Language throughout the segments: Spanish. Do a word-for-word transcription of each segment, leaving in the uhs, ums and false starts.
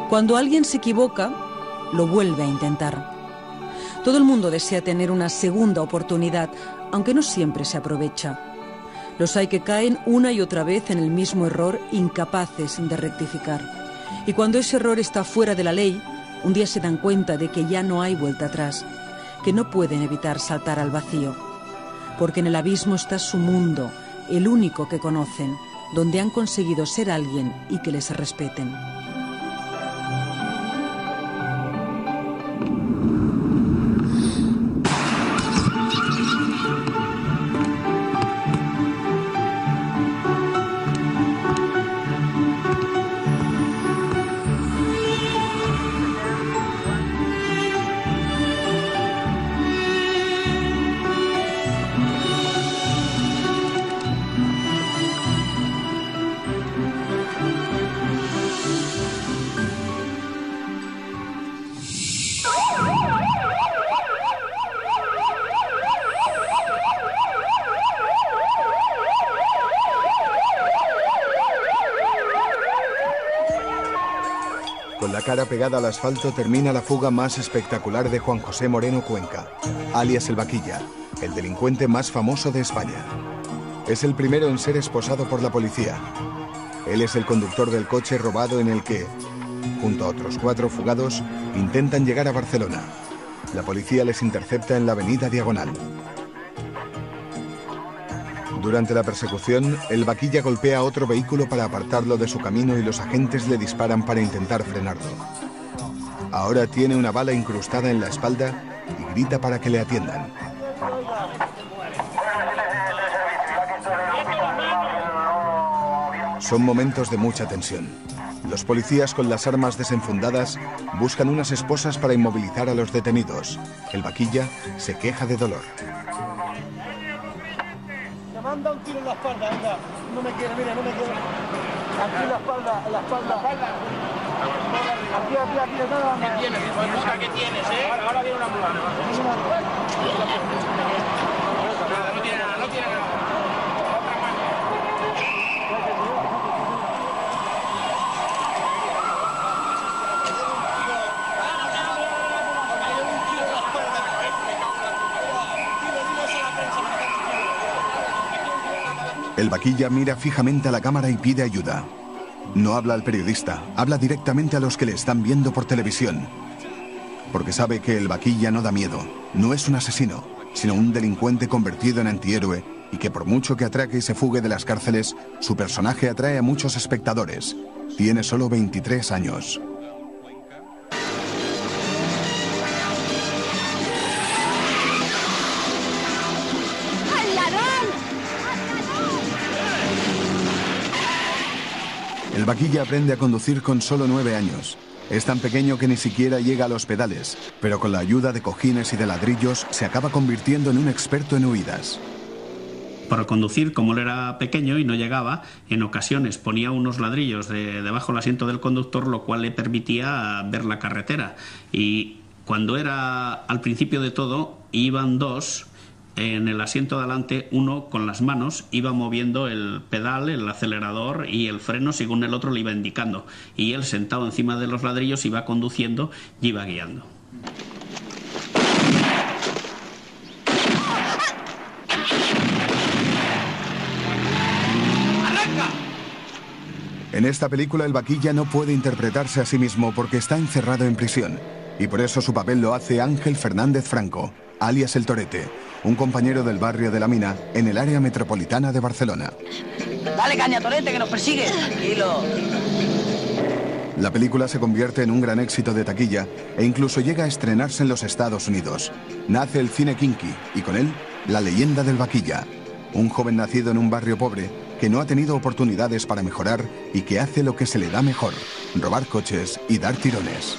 Cuando alguien se equivoca, lo vuelve a intentar. Todo el mundo desea tener una segunda oportunidad, aunque no siempre se aprovecha. Los hay que caen una y otra vez en el mismo error, incapaces de rectificar. Y cuando ese error está fuera de la ley, un día se dan cuenta de que ya no hay vuelta atrás, que no pueden evitar saltar al vacío, porque en el abismo está su mundo, el único que conocen, donde han conseguido ser alguien y que les respeten. Con la cara pegada al asfalto termina la fuga más espectacular de Juan José Moreno Cuenca, alias El Vaquilla, el delincuente más famoso de España. Es el primero en ser esposado por la policía. Él es el conductor del coche robado en el que, junto a otros cuatro fugados, intentan llegar a Barcelona. La policía les intercepta en la avenida Diagonal. Durante la persecución, el Vaquilla golpea a otro vehículo para apartarlo de su camino y los agentes le disparan para intentar frenarlo. Ahora tiene una bala incrustada en la espalda y grita para que le atiendan. Son momentos de mucha tensión. Los policías con las armas desenfundadas buscan unas esposas para inmovilizar a los detenidos. El Vaquilla se queja de dolor. Me manda un tiro en la espalda, venga. No me quiere, mira, no me quiere. Aquí en la espalda, en la espalda. Aquí, aquí, aquí, nada más. ¿Qué tienes, hijo de puta? ¿Qué tienes, eh? Ahora, ahora viene una ambulancia. Nada, no tiene nada, no tiene nada. El Vaquilla mira fijamente a la cámara y pide ayuda. No habla al periodista, habla directamente a los que le están viendo por televisión. Porque sabe que el Vaquilla no da miedo, no es un asesino, sino un delincuente convertido en antihéroe y que por mucho que atraque y se fugue de las cárceles, su personaje atrae a muchos espectadores. Tiene solo veintitrés años. El Vaquilla aprende a conducir con solo nueve años. Es tan pequeño que ni siquiera llega a los pedales, pero con la ayuda de cojines y de ladrillos se acaba convirtiendo en un experto en huidas. Para conducir, como él era pequeño y no llegaba, en ocasiones ponía unos ladrillos de, debajo del asiento del conductor, lo cual le permitía ver la carretera. Y cuando era al principio de todo, iban dos en el asiento de adelante, uno con las manos iba moviendo el pedal, el acelerador y el freno según el otro le iba indicando, y él sentado encima de los ladrillos iba conduciendo y iba guiando. En esta película el Vaquilla no puede interpretarse a sí mismo porque está encerrado en prisión, y por eso su papel lo hace Ángel Fernández Franco, alias El Torete, un compañero del barrio de La Mina en el área metropolitana de Barcelona. Dale caña, Torete, que nos persigue. Tranquilo. La película se convierte en un gran éxito de taquilla e incluso llega a estrenarse en los Estados Unidos. Nace el cine kinky y con él la leyenda del Vaquilla, un joven nacido en un barrio pobre que no ha tenido oportunidades para mejorar y que hace lo que se le da mejor: robar coches y dar tirones.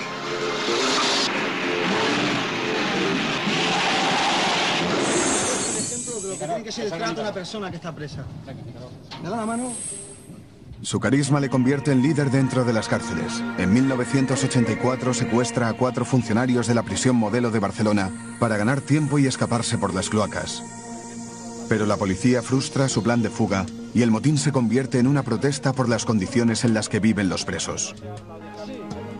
Tiene que ser el trato de una persona que está presa. ¿Me da la mano? Su carisma le convierte en líder dentro de las cárceles. En mil novecientos ochenta y cuatro secuestra a cuatro funcionarios de la prisión Modelo de Barcelona para ganar tiempo y escaparse por las cloacas. Pero la policía frustra su plan de fuga y el motín se convierte en una protesta por las condiciones en las que viven los presos.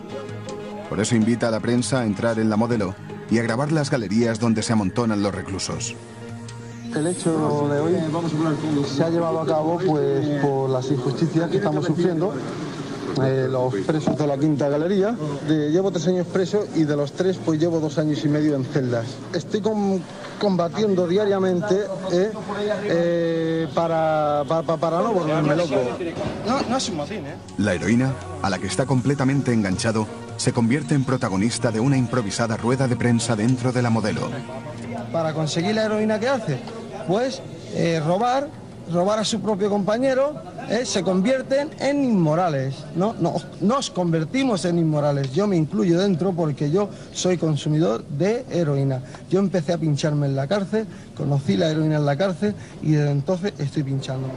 Por eso invita a la prensa a entrar en la Modelo y a grabar las galerías donde se amontonan los reclusos. El hecho de hoy se ha llevado a cabo pues por las injusticias que estamos sufriendo eh, los presos de la Quinta Galería. De, llevo tres años preso y de los tres pues llevo dos años y medio en celdas. Estoy con, combatiendo diariamente eh, eh, para, para, para no volverme loco. No, no es un motín, ¿eh? La heroína, a la que está completamente enganchado, se convierte en protagonista de una improvisada rueda de prensa dentro de la Modelo. Para conseguir la heroína que hace, pues eh, robar, robar a su propio compañero, eh, se convierten en inmorales. ¿no? No, nos convertimos en inmorales, yo me incluyo dentro porque yo soy consumidor de heroína. Yo empecé a pincharme en la cárcel, conocí la heroína en la cárcel y desde entonces estoy pinchando.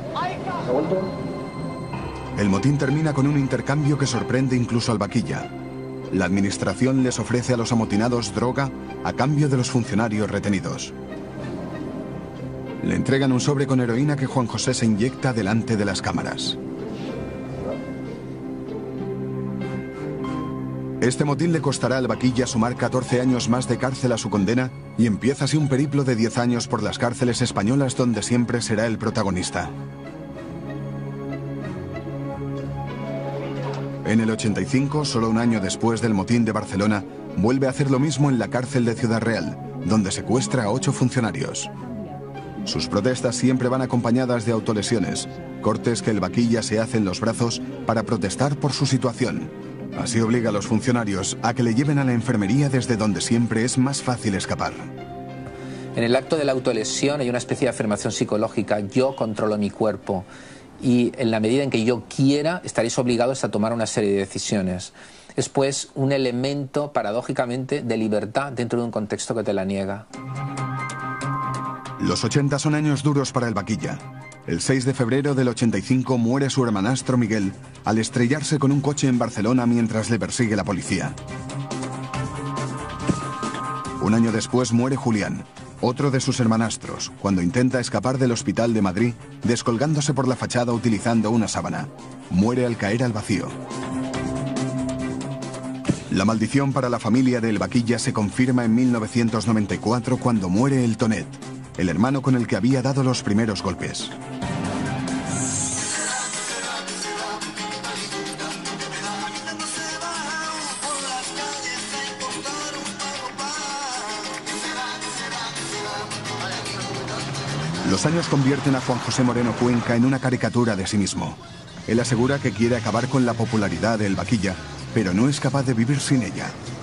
El motín termina con un intercambio que sorprende incluso al vaquilla. La administración les ofrece a los amotinados droga a cambio de los funcionarios retenidos. Le entregan un sobre con heroína que Juan José se inyecta delante de las cámaras. Este motín le costará al vaquilla sumar catorce años más de cárcel a su condena y empieza así un periplo de diez años por las cárceles españolas donde siempre será el protagonista. En el ochenta y cinco, solo un año después del motín de Barcelona, vuelve a hacer lo mismo en la cárcel de Ciudad Real, donde secuestra a ocho funcionarios. Sus protestas siempre van acompañadas de autolesiones, cortes que el vaquilla se hace en los brazos para protestar por su situación. Así obliga a los funcionarios a que le lleven a la enfermería desde donde siempre es más fácil escapar. En el acto de la autolesión hay una especie de afirmación psicológica: yo controlo mi cuerpo. Y en la medida en que yo quiera, estaréis obligados a tomar una serie de decisiones. Es pues un elemento, paradójicamente, de libertad dentro de un contexto que te la niega. Los ochenta son años duros para el vaquilla. El seis de febrero del ochenta y cinco muere su hermanastro Miguel al estrellarse con un coche en Barcelona mientras le persigue la policía. Un año después muere Julián, otro de sus hermanastros, cuando intenta escapar del hospital de Madrid, descolgándose por la fachada utilizando una sábana. Muere al caer al vacío. La maldición para la familia del vaquilla se confirma en mil novecientos noventa y cuatro cuando muere el Tonet, el hermano con el que había dado los primeros golpes. Los años convierten a Juan José Moreno Cuenca en una caricatura de sí mismo. Él asegura que quiere acabar con la popularidad del vaquilla, pero no es capaz de vivir sin ella.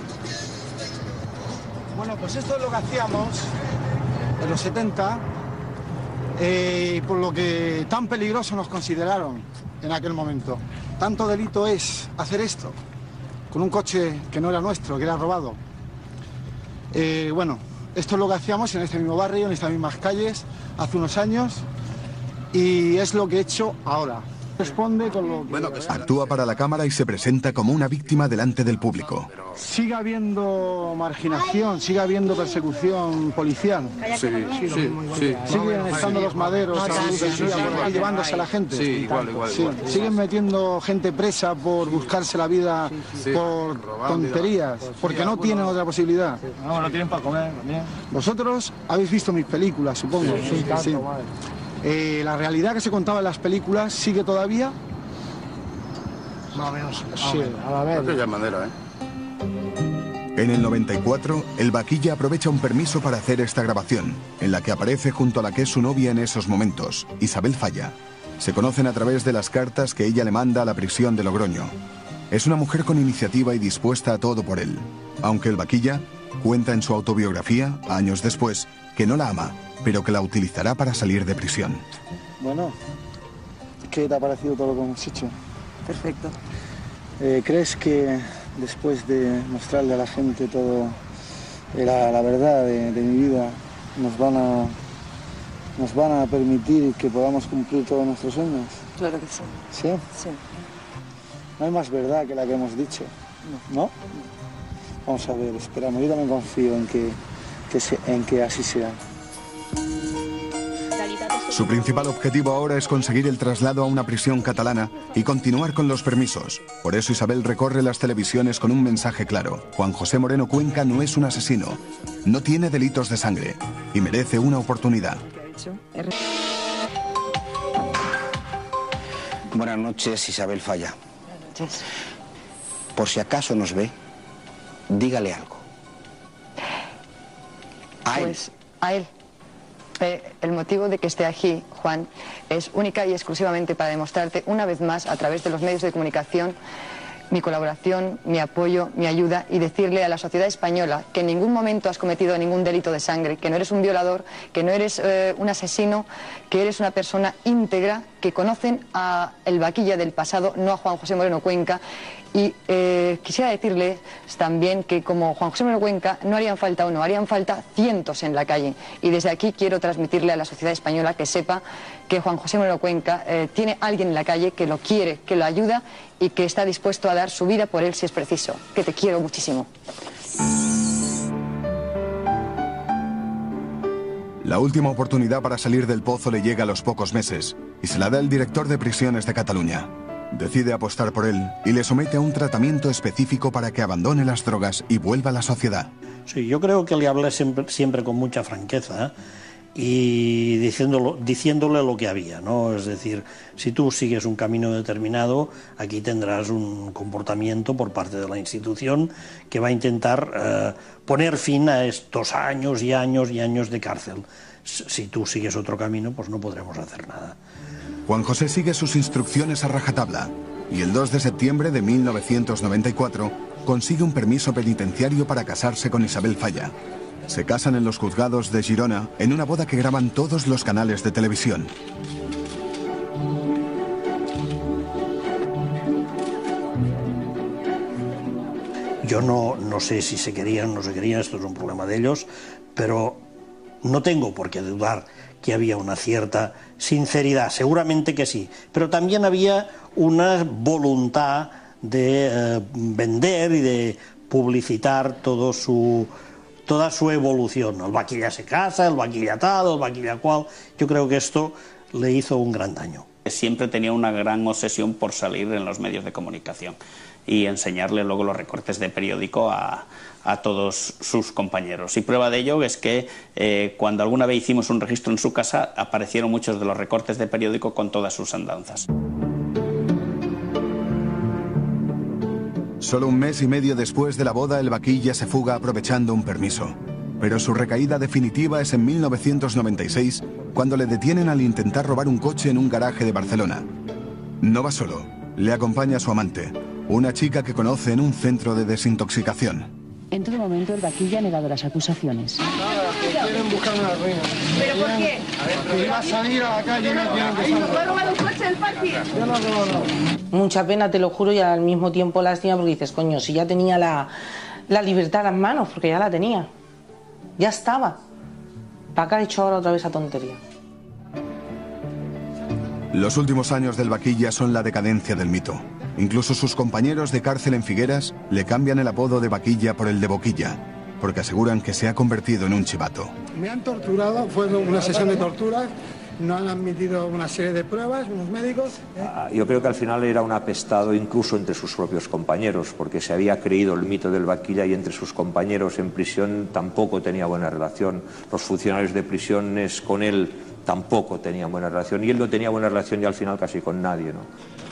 Bueno, pues esto es lo que hacíamos en los setenta, eh, por lo que tan peligroso nos consideraron en aquel momento. Tanto delito es hacer esto, con un coche que no era nuestro, que era robado. Eh, bueno, esto es lo que hacíamos en este mismo barrio, en estas mismas calles, hace unos años, y es lo que he hecho ahora. Responde con lo que... Bueno, actúa para la cámara y se presenta como una víctima delante del público. Sigue habiendo marginación, sigue habiendo persecución policial. Sí, sí, sí. sí. Siguen estando los maderos a luz del día por ahí llevándose a la gente. Sí, igual, igual, sí. igual. Siguen metiendo gente presa por buscarse la vida sí. por tonterías, porque no tienen otra posibilidad. No, no tienen para comer también. Vosotros habéis visto mis películas, supongo. Sí, sí, sí. Eh, la realidad que se contaba en las películas sigue todavía. Más o menos. Sí, a la vez. De aquella manera, ¿eh? En el noventa y cuatro, el vaquilla aprovecha un permiso para hacer esta grabación, en la que aparece junto a la que es su novia en esos momentos, Isabel Falla. Se conocen a través de las cartas que ella le manda a la prisión de Logroño. Es una mujer con iniciativa y dispuesta a todo por él, aunque el vaquilla cuenta en su autobiografía, años después, que no la ama, pero que la utilizará para salir de prisión. Bueno, ¿qué te ha parecido todo lo que hemos hecho? Perfecto. Eh, ¿Crees que después de mostrarle a la gente todo la, la verdad de, de mi vida, nos van a nos van a permitir que podamos cumplir todos nuestros sueños? Claro que sí. ¿Sí? Sí. No hay más verdad que la que hemos dicho, ¿no? ¿No? Vamos a ver, esperamos. Yo también confío en que, que se, en que así sea. Realitat Su principal objetivo ahora es conseguir el traslado a una prisión catalana y continuar con los permisos. Por eso Isabel recorre las televisiones con un mensaje claro. Juan José Moreno Cuenca no es un asesino, no tiene delitos de sangre y merece una oportunidad. Buenas noches, Isabel Falla. Buenas noches. Por si acaso nos ve, dígale algo. A él. Pues a él. Eh, el motivo de que esté aquí, Juan, es única y exclusivamente para demostrarte una vez más, a través de los medios de comunicación, mi colaboración, mi apoyo, mi ayuda, y decirle a la sociedad española que en ningún momento has cometido ningún delito de sangre, que no eres un violador, que no eres eh, un asesino, que eres una persona íntegra, que conocen a el Vaquilla del pasado, no a Juan José Moreno Cuenca. Y eh, quisiera decirles también que como Juan José Moreno Cuenca no harían falta uno, harían falta cientos en la calle. Y desde aquí quiero transmitirle a la sociedad española que sepa que Juan José Moreno Cuenca eh, tiene alguien en la calle que lo quiere, que lo ayuda y que está dispuesto a dar su vida por él si es preciso. Que te quiero muchísimo. La última oportunidad para salir del pozo le llega a los pocos meses y se la da el director de prisiones de Cataluña. Decide apostar por él y le somete a un tratamiento específico para que abandone las drogas y vuelva a la sociedad. Sí, yo creo que le hablé siempre, siempre con mucha franqueza, ¿eh? Y diciéndolo, diciéndole lo que había, ¿no? Es decir, si tú sigues un camino determinado, aquí tendrás un comportamiento por parte de la institución que va a intentar eh, poner fin a estos años y años y años de cárcel. Si tú sigues otro camino, pues no podremos hacer nada. Juan José sigue sus instrucciones a rajatabla y el dos de septiembre de mil novecientos noventa y cuatro consigue un permiso penitenciario para casarse con Isabel Falla. Se casan en los juzgados de Girona en una boda que graban todos los canales de televisión. Yo no, no sé si se querían o no se querían, esto es un problema de ellos, pero no tengo por qué dudar que había una cierta sinceridad, seguramente que sí, pero también había una voluntad de eh, vender y de publicitar todo su, toda su evolución. El Vaquilla se casa, el Vaquilla tal, el Vaquilla cual. Yo creo que esto le hizo un gran daño. Siempre tenía una gran obsesión por salir en los medios de comunicación y enseñarle luego los recortes de periódico a, a todos sus compañeros. Y prueba de ello es que eh, cuando alguna vez hicimos un registro en su casa, aparecieron muchos de los recortes de periódico con todas sus andanzas. Solo un mes y medio después de la boda, el Vaquilla se fuga aprovechando un permiso. Pero su recaída definitiva es en mil novecientos noventa y seis, cuando le detienen al intentar robar un coche en un garaje de Barcelona. No va solo, le acompaña su amante, una chica que conoce en un centro de desintoxicación. En todo momento el Vaquilla ha negado las acusaciones. Nada, que quieren buscar una ruina. ¿Pero por qué? Que iba a salir a la calle y no quieren que salga. ¿No ha robado un coche del parking? Yo no he robado. Mucha pena, te lo juro, y al mismo tiempo lástima porque dices, coño, si ya tenía la, la libertad en las manos, porque ya la tenía. Ya estaba. ¿Para qué ha hecho ahora otra vez esa tontería? Los últimos años del Vaquilla son la decadencia del mito. Incluso sus compañeros de cárcel en Figueras le cambian el apodo de Vaquilla por el de Boquilla, porque aseguran que se ha convertido en un chivato. Me han torturado, fue una sesión de tortura, no han admitido una serie de pruebas, unos médicos. ¿eh? Yo creo que al final era un apestado incluso entre sus propios compañeros, porque se había creído el mito del Vaquilla y entre sus compañeros en prisión tampoco tenía buena relación. Los funcionarios de prisiones con él tampoco tenían buena relación y él no tenía buena relación ya al final casi con nadie, ¿no?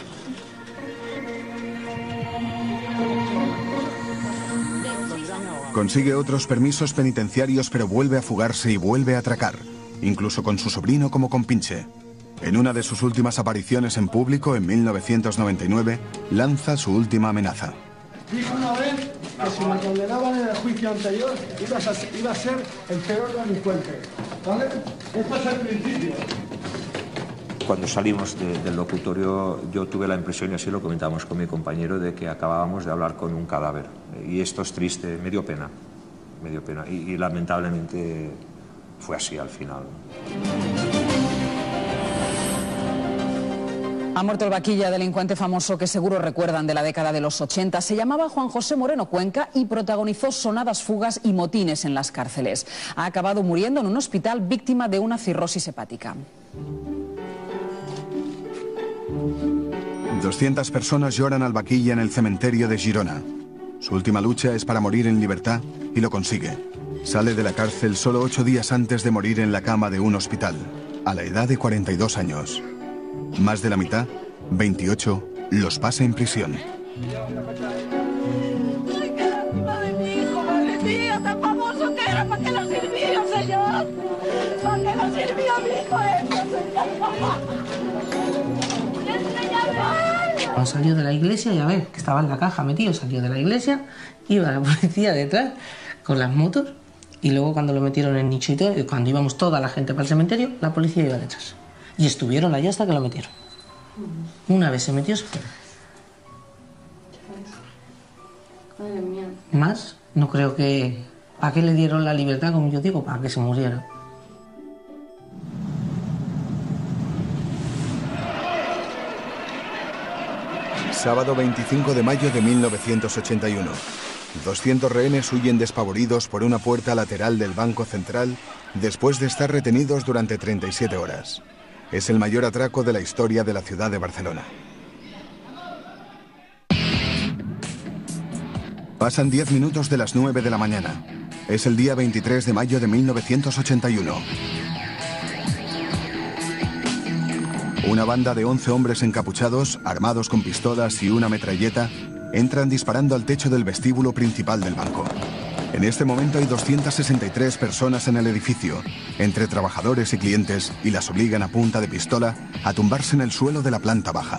Consigue otros permisos penitenciarios, pero vuelve a fugarse y vuelve a atracar, incluso con su sobrino como compinche. En una de sus últimas apariciones en público, en mil novecientos noventa y nueve, lanza su última amenaza. Dijo una vez que si me condenaban en el juicio anterior, iba a, iba a ser el peor delincuente. ¿Vale? Esto es el principio. Cuando salimos de, del locutorio, yo tuve la impresión, y así lo comentamos con mi compañero, de que acabábamos de hablar con un cadáver. Y esto es triste, me dio pena, me dio pena. Y, y lamentablemente fue así al final. Ha muerto el vaquilla, delincuente famoso que seguro recuerdan de la década de los ochenta. Se llamaba Juan José Moreno Cuenca y protagonizó sonadas fugas y motines en las cárceles. Ha acabado muriendo en un hospital víctima de una cirrosis hepática. doscientas personas lloran al vaquilla en el cementerio de Girona. Su última lucha es para morir en libertad y lo consigue. Sale de la cárcel solo ocho días antes de morir en la cama de un hospital, a la edad de cuarenta y dos años. Más de la mitad, veintiocho, los pasa en prisión. Ay, qué lástima de mi hijo, madre mía, tan famoso que era. ¿Para qué lo sirvió, señor? ¿Para qué lo sirvió mi hijo esto, señor? Cuando salió de la iglesia, ya ves, que estaba en la caja metido, salió de la iglesia, iba la policía detrás con las motos y luego cuando lo metieron en nichito, cuando íbamos toda la gente para el cementerio, la policía iba detrás. Y estuvieron allá hasta que lo metieron. Una vez se metió, se fue. Madre mía. Más, no creo que... ¿Para qué le dieron la libertad, como yo digo? Para que se muriera. Sábado veinticinco de mayo de mil novecientos ochenta y uno. doscientos rehenes huyen despavoridos por una puerta lateral del Banco Central después de estar retenidos durante treinta y siete horas. Es el mayor atraco de la historia de la ciudad de Barcelona. Pasan diez minutos de las nueve de la mañana. Es el día veintitrés de mayo de mil novecientos ochenta y uno. Una banda de once hombres encapuchados, armados con pistolas y una metralleta, entran disparando al techo del vestíbulo principal del banco. En este momento hay doscientas sesenta y tres personas en el edificio, entre trabajadores y clientes, y las obligan a punta de pistola a tumbarse en el suelo de la planta baja.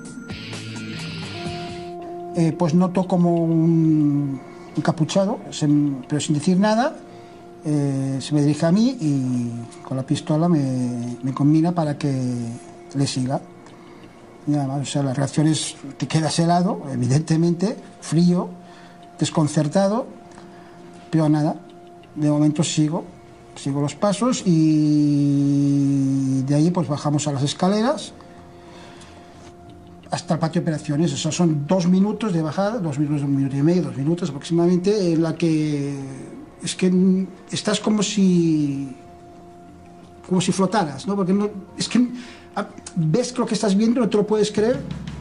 Eh, pues noto como un encapuchado, sin, pero sin decir nada, eh, se me dirige a mí y con la pistola me, me combina para que le siga. Y además, o sea, las reacciones, te quedas helado, evidentemente, frío, desconcertado, pero nada, de momento sigo, sigo los pasos y de ahí pues bajamos a las escaleras hasta el patio de operaciones. O sea, son dos minutos de bajada, dos minutos, un minuto y medio, dos minutos aproximadamente, en la que es que estás como si como si flotaras, ¿no? Porque no, es que ves lo que estás viendo, no te lo puedes creer.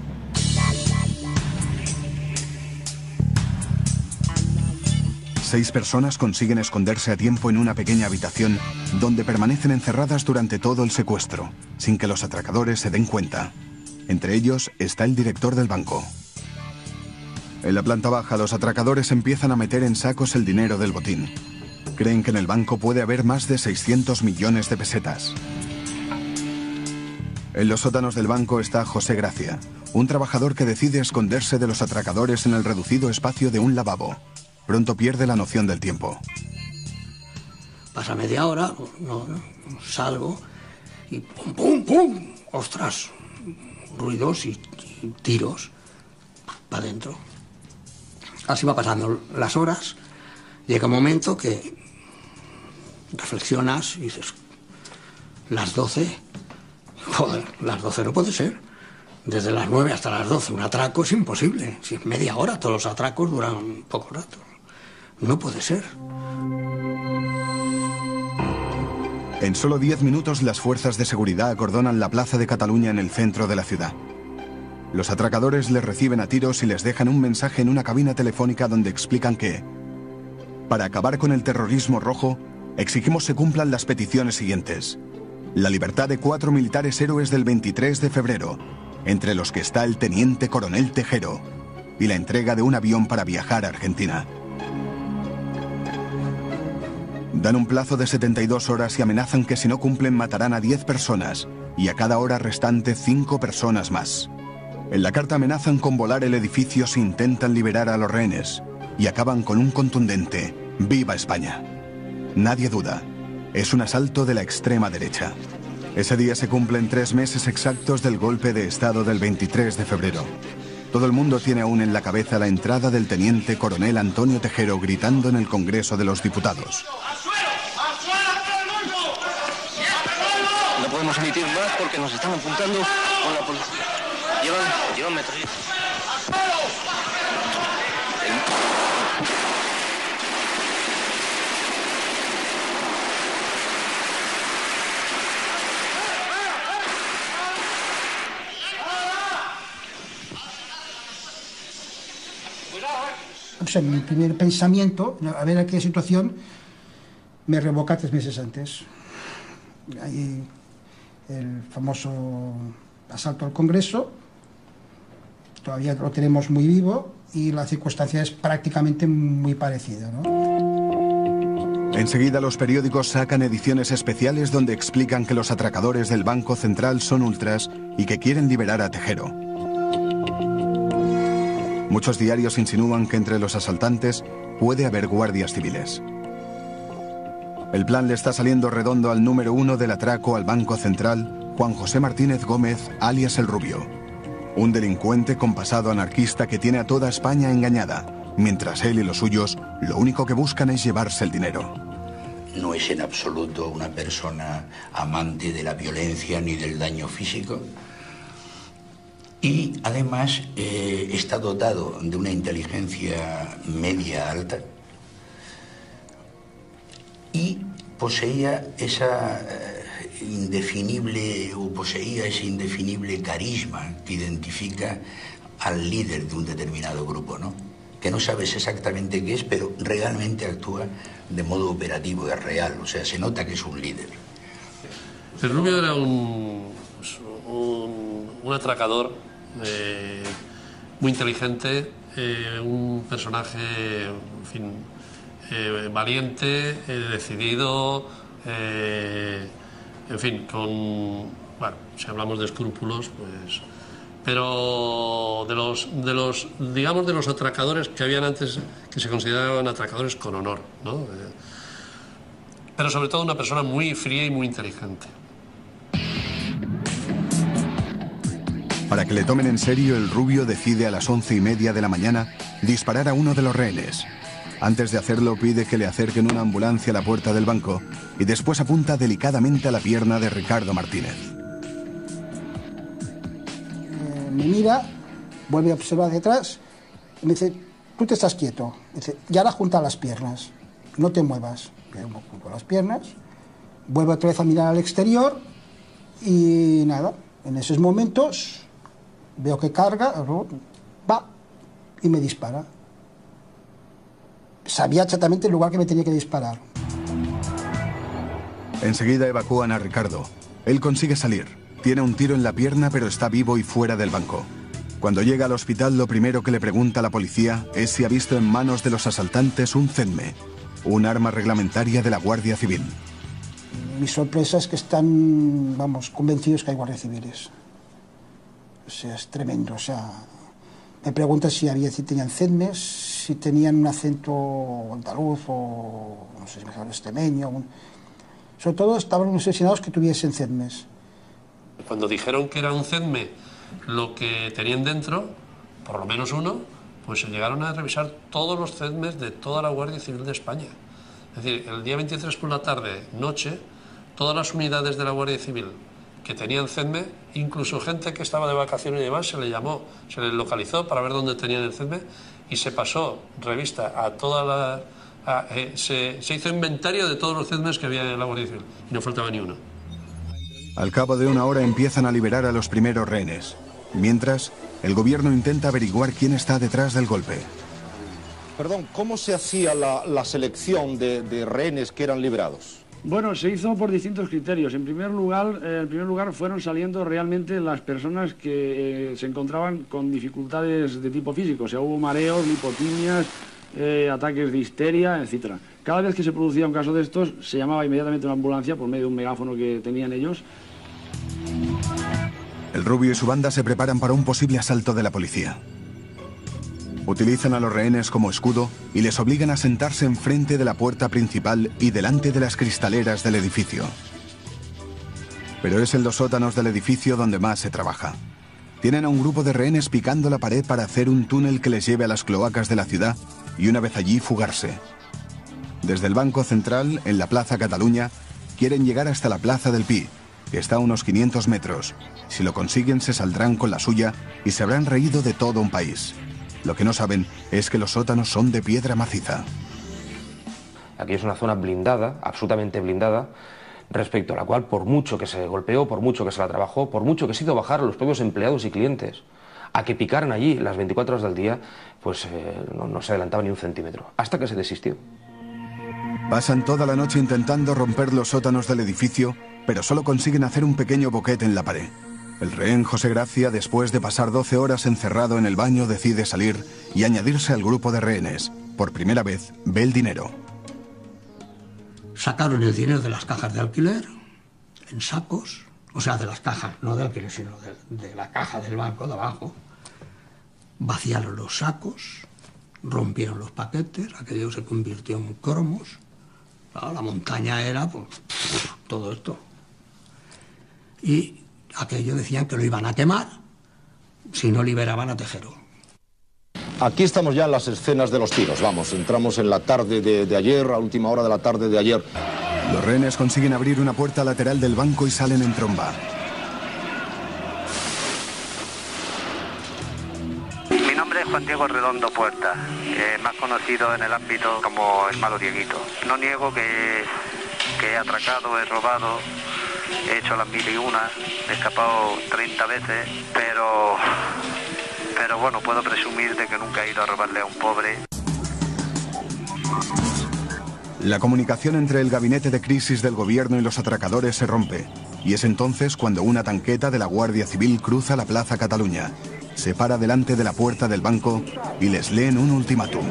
Seis personas consiguen esconderse a tiempo en una pequeña habitación donde permanecen encerradas durante todo el secuestro, sin que los atracadores se den cuenta. Entre ellos está el director del banco. En la planta baja, los atracadores empiezan a meter en sacos el dinero del botín. Creen que en el banco puede haber más de seiscientos millones de pesetas. En los sótanos del banco está José Gracia, un trabajador que decide esconderse de los atracadores en el reducido espacio de un lavabo. Pronto pierde la noción del tiempo. Pasa media hora, no, no, salgo y pum, pum, pum, ostras, ruidos y, y tiros para adentro. Así va pasando las horas, llega un momento que reflexionas y dices, las doce, joder, las doce no puede ser. Desde las nueve hasta las doce un atraco es imposible. Si es media hora, todos los atracos duran poco rato. No puede ser. En solo diez minutos las fuerzas de seguridad acordonan la plaza de Cataluña en el centro de la ciudad. Los atracadores les reciben a tiros y les dejan un mensaje en una cabina telefónica donde explican que, para acabar con el terrorismo rojo, exigimos se cumplan las peticiones siguientes. La libertad de cuatro militares héroes del veintitrés de febrero, entre los que está el teniente coronel Tejero, y la entrega de un avión para viajar a Argentina. Dan un plazo de setenta y dos horas y amenazan que si no cumplen matarán a diez personas y a cada hora restante cinco personas más. En la carta amenazan con volar el edificio si intentan liberar a los rehenes y acaban con un contundente ¡Viva España! Nadie duda, es un asalto de la extrema derecha. Ese día se cumplen tres meses exactos del golpe de Estado del veintitrés de febrero. Todo el mundo tiene aún en la cabeza la entrada del teniente coronel Antonio Tejero gritando en el Congreso de los Diputados. No podemos emitir más porque nos están apuntando con la policía. Lleva, lleva un metro. O sea, mi primer pensamiento, a ver aquella situación, me revoca tres meses antes. Ahí el famoso asalto al Congreso, todavía lo tenemos muy vivo y la circunstancia es prácticamente muy parecida, ¿no? Enseguida los periódicos sacan ediciones especiales donde explican que los atracadores del Banco Central son ultras y que quieren liberar a Tejero. Muchos diarios insinúan que entre los asaltantes puede haber guardias civiles. El plan le está saliendo redondo al número uno del atraco al Banco Central, Juan José Martínez Gómez, alias El Rubio. Un delincuente con pasado anarquista que tiene a toda España engañada, mientras él y los suyos lo único que buscan es llevarse el dinero. No es en absoluto una persona amante de la violencia ni del daño físico. Y además eh, está dotado de una inteligencia media alta y poseía esa eh, indefinible o poseía ese indefinible carisma que identifica al líder de un determinado grupo, ¿no? Que no sabes exactamente qué es, pero realmente actúa de modo operativo, es real, o sea, se nota que es un líder. El Rubio era un, un, un atracador Eh, muy inteligente, eh, un personaje, en fin, eh, valiente, eh, decidido, eh, en fin, con, bueno, si hablamos de escrúpulos, pues, pero de los, de los, digamos, de los atracadores que habían antes, que se consideraban atracadores con honor, ¿no? Eh, pero sobre todo una persona muy fría y muy inteligente. Para que le tomen en serio, el Rubio decide a las once y media de la mañana disparar a uno de los rehenes. Antes de hacerlo pide que le acerquen una ambulancia a la puerta del banco y después apunta delicadamente a la pierna de Ricardo Martínez. Eh, me mira, vuelve a observar detrás y me dice, tú te estás quieto. Me dice, y ahora junta las piernas, no te muevas. Yo junto las piernas, vuelve otra vez a mirar al exterior y nada, en esos momentos veo que carga, va y me dispara. Sabía exactamente el lugar que me tenía que disparar. Enseguida evacúan a Ricardo. Él consigue salir. Tiene un tiro en la pierna, pero está vivo y fuera del banco. Cuando llega al hospital, lo primero que le pregunta a la policía es si ha visto en manos de los asaltantes un C E D M E, un arma reglamentaria de la Guardia Civil. Mi sorpresa es que están, vamos, convencidos que hay guardias civiles. O sea, es tremendo. O sea, me preguntan si había, si tenían C E D M Es, si tenían un acento andaluz o, no sé si mejor extremeño. Un... Sobre todo estaban obsesionados que tuviesen C E D M Es. Cuando dijeron que era un C E D M E lo que tenían dentro, por lo menos uno, pues se llegaron a revisar todos los C E D M Es de toda la Guardia Civil de España. Es decir, el día veintitrés por la tarde, noche, todas las unidades de la Guardia Civil que tenían C E D M E, incluso gente que estaba de vacaciones y demás, se le llamó, se le localizó para ver dónde tenían el C E D M E y se pasó revista a toda la... A, eh, se, se hizo inventario de todos los C E D M Es que había en la Guardia Civil y no faltaba ni uno. Al cabo de una hora empiezan a liberar a los primeros rehenes. Mientras, el gobierno intenta averiguar quién está detrás del golpe. Perdón, ¿cómo se hacía la, la selección de, de rehenes que eran liberados? Bueno, se hizo por distintos criterios. En primer lugar, eh, en primer lugar fueron saliendo realmente las personas que eh, se encontraban con dificultades de tipo físico. O sea, hubo mareos, lipotimias, eh, ataques de histeria, etcétera. Cada vez que se producía un caso de estos, se llamaba inmediatamente una ambulancia por medio de un megáfono que tenían ellos. El Rubio y su banda se preparan para un posible asalto de la policía. Utilizan a los rehenes como escudo y les obligan a sentarse enfrente de la puerta principal y delante de las cristaleras del edificio. Pero es en los sótanos del edificio donde más se trabaja. Tienen a un grupo de rehenes picando la pared para hacer un túnel que les lleve a las cloacas de la ciudad y una vez allí fugarse. Desde el Banco Central, en la Plaza Cataluña, quieren llegar hasta la Plaza del Pi, Está a unos quinientos metros. Si lo consiguen, se saldrán con la suya y se habrán reído de todo un país. Lo que no saben es que los sótanos son de piedra maciza. Aquí es una zona blindada, absolutamente blindada, respecto a la cual, por mucho que se golpeó, por mucho que se la trabajó, por mucho que se hizo bajar a los propios empleados y clientes a que picaran allí las veinticuatro horas del día, pues eh, no, no se adelantaba ni un centímetro, hasta que se desistió. Pasan toda la noche intentando romper los sótanos del edificio, pero solo consiguen hacer un pequeño boquete en la pared. El rehén José Gracia, después de pasar doce horas encerrado en el baño, decide salir y añadirse al grupo de rehenes. Por primera vez, ve el dinero. Sacaron el dinero de las cajas de alquiler, en sacos, o sea, de las cajas, no de alquiler, sino de, de la caja del banco de abajo. Vaciaron los sacos, rompieron los paquetes, aquello se convirtió en cromos. Claro, la montaña era, pues, todo esto. Y aquello decían que lo iban a quemar si no liberaban a Tejero. Aquí estamos ya en las escenas de los tiros. Vamos, entramos en la tarde de, de ayer, a última hora de la tarde de ayer. Los rehenes consiguen abrir una puerta lateral del banco y salen en tromba. Mi nombre es Juan Diego Redondo Puerta, eh, más conocido en el ámbito como el malo Dieguito. No niego que, que he atracado, he robado, he hecho las mil y una, he escapado treinta veces, pero... Pero bueno, puedo presumir de que nunca he ido a robarle a un pobre. La comunicación entre el gabinete de crisis del gobierno y los atracadores se rompe. Y es entonces cuando una tanqueta de la Guardia Civil cruza la Plaza Cataluña. Se para delante de la puerta del banco y les leen un ultimátum.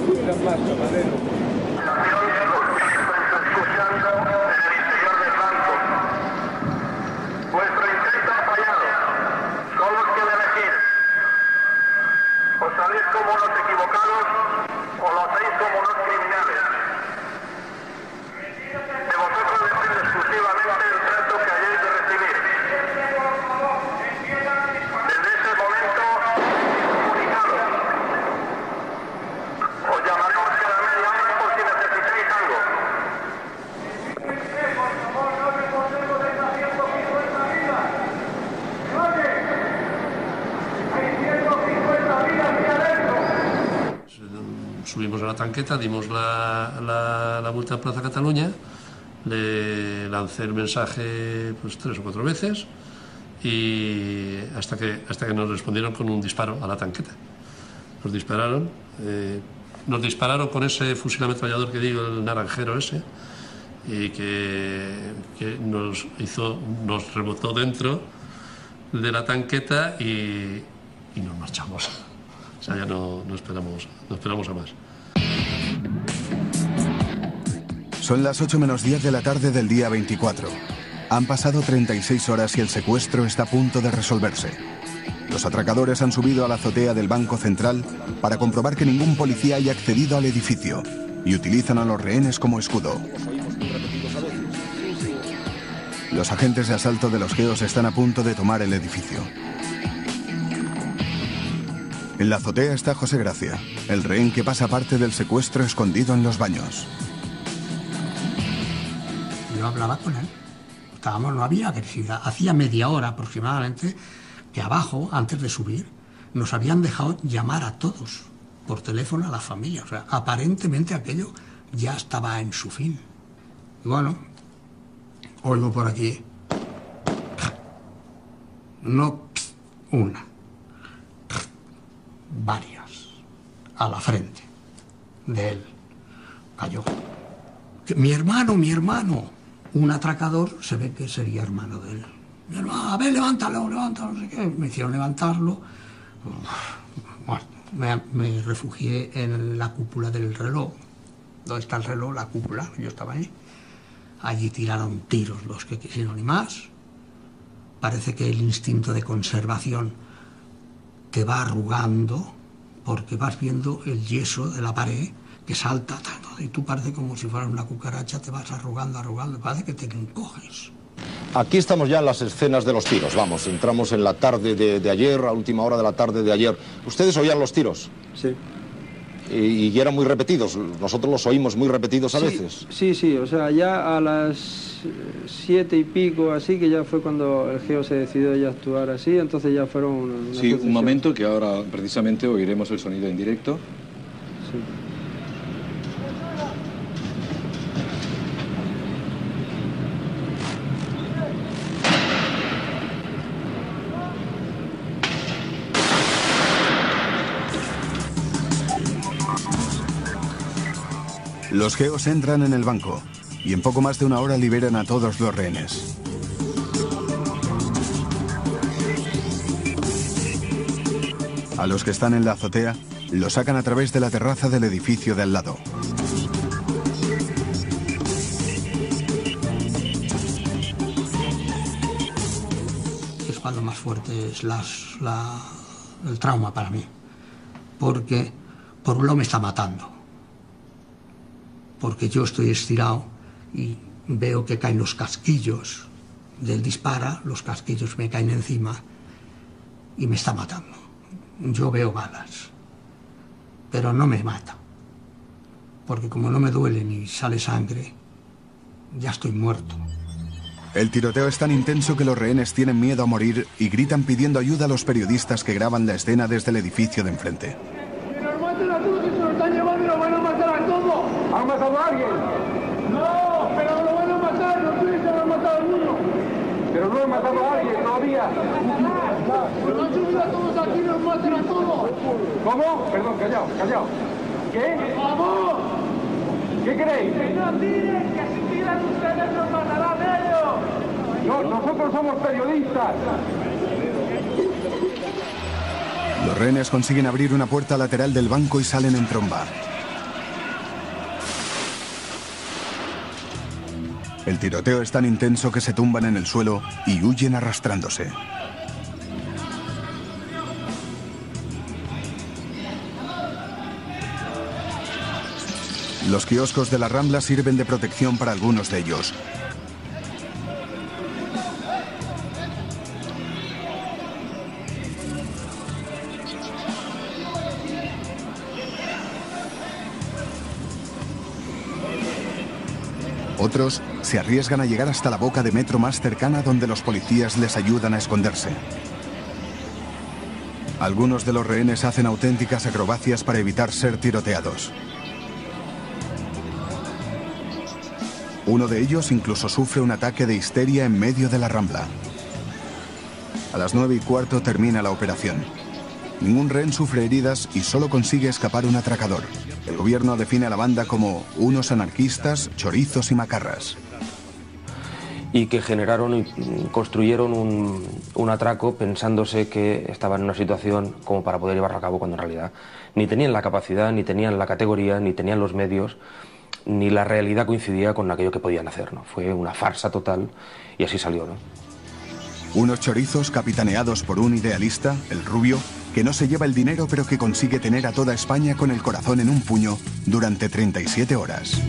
Subimos a la tanqueta, dimos la, la, la vuelta a Plaza Cataluña, le lancé el mensaje pues tres o cuatro veces y hasta que, hasta que nos respondieron con un disparo a la tanqueta. Nos dispararon, eh, nos dispararon con ese fusil ametrallador que digo, el naranjero ese, y que, que nos hizo, nos rebotó dentro de la tanqueta y, y nos marchamos. O sea, ya no, no, esperamos, no esperamos a más. Son las ocho menos diez de la tarde del día veinticuatro. Han pasado treinta y seis horas y el secuestro está a punto de resolverse. Los atracadores han subido a la azotea del Banco Central para comprobar que ningún policía haya accedido al edificio y utilizan a los rehenes como escudo. Los agentes de asalto de los geos están a punto de tomar el edificio. En la azotea está José Gracia, el rehén que pasa parte del secuestro escondido en los baños. Yo hablaba con él. Estábamos, no había agresividad. Hacía media hora aproximadamente que abajo, antes de subir, nos habían dejado llamar a todos por teléfono a la familia. O sea, aparentemente aquello ya estaba en su fin. Y bueno, oigo por aquí. No una. Varias a la frente de él. Cayó. Mi hermano, mi hermano. Un atracador se ve que sería hermano de él. Mi hermano, a ver, levántalo, levántalo, no sé qué. Me hicieron levantarlo. Bueno, me, me refugié en la cúpula del reloj. ¿Dónde está el reloj? La cúpula. Yo estaba ahí. Allí tiraron tiros los que quisieron y más. Parece que el instinto de conservación te va arrugando porque vas viendo el yeso de la pared que salta y tú parece como si fueras una cucaracha, te vas arrugando, arrugando, parece que te encoges. Aquí estamos ya en las escenas de los tiros. Vamos, entramos en la tarde de, de ayer, a última hora de la tarde de ayer. ¿Ustedes oían los tiros? Sí. Y, y eran muy repetidos, nosotros los oímos muy repetidos a sí, veces. Sí, sí, o sea, ya a las siete y pico, así, que ya fue cuando el Geo se decidió ya actuar así, entonces ya fueron una, una Sí, sucesión. un momento que ahora precisamente oiremos el sonido en directo. Sí. Los geos entran en el banco y en poco más de una hora liberan a todos los rehenes. A los que están en la azotea, los sacan a través de la terraza del edificio de al lado. Es cuando más fuerte es las, la, el trauma para mí, porque por un lado me está matando, porque yo estoy estirado y veo que caen los casquillos del dispara, los casquillos me caen encima y me está matando. Yo veo balas, pero no me mata, porque como no me duele ni sale sangre, ya estoy muerto. El tiroteo es tan intenso que los rehenes tienen miedo a morir y gritan pidiendo ayuda a los periodistas que graban la escena desde el edificio de enfrente. ¡Que nos maten a todos, que se nos están llevando y nos van a matar a todos! ¿Han matado a alguien? ¡No! ¡Pero lo van a matar! ¡No sé si han matado a uno! ¡Pero no han matado a alguien todavía! ¡Nos han subido a todos aquí y nos matan a todos! ¿Cómo? Perdón, callao, callao. ¿Qué? ¡Por favor! ¿Qué queréis? ¡Que no tiren! ¡Que si tiran ustedes nos matarán ellos! No, nosotros somos periodistas. Los rehenes consiguen abrir una puerta lateral del banco y salen en tromba. El tiroteo es tan intenso que se tumban en el suelo y huyen arrastrándose. Los kioscos de la Rambla sirven de protección para algunos de ellos. Otros se arriesgan a llegar hasta la boca de metro más cercana, donde los policías les ayudan a esconderse. Algunos de los rehenes hacen auténticas acrobacias para evitar ser tiroteados. Uno de ellos incluso sufre un ataque de histeria en medio de la Rambla. A las nueve y cuarto termina la operación. Ningún rehén sufre heridas y solo consigue escapar un atracador. El gobierno define a la banda como unos anarquistas, chorizos y macarras. Y que generaron y construyeron un, un atraco pensándose que estaban en una situación como para poder llevarlo a cabo, cuando en realidad ni tenían la capacidad, ni tenían la categoría, ni tenían los medios, ni la realidad coincidía con aquello que podían hacer, ¿no? Fue una farsa total y así salió, ¿no? Unos chorizos capitaneados por un idealista, el Rubio, que no se lleva el dinero pero que consigue tener a toda España con el corazón en un puño durante treinta y siete horas.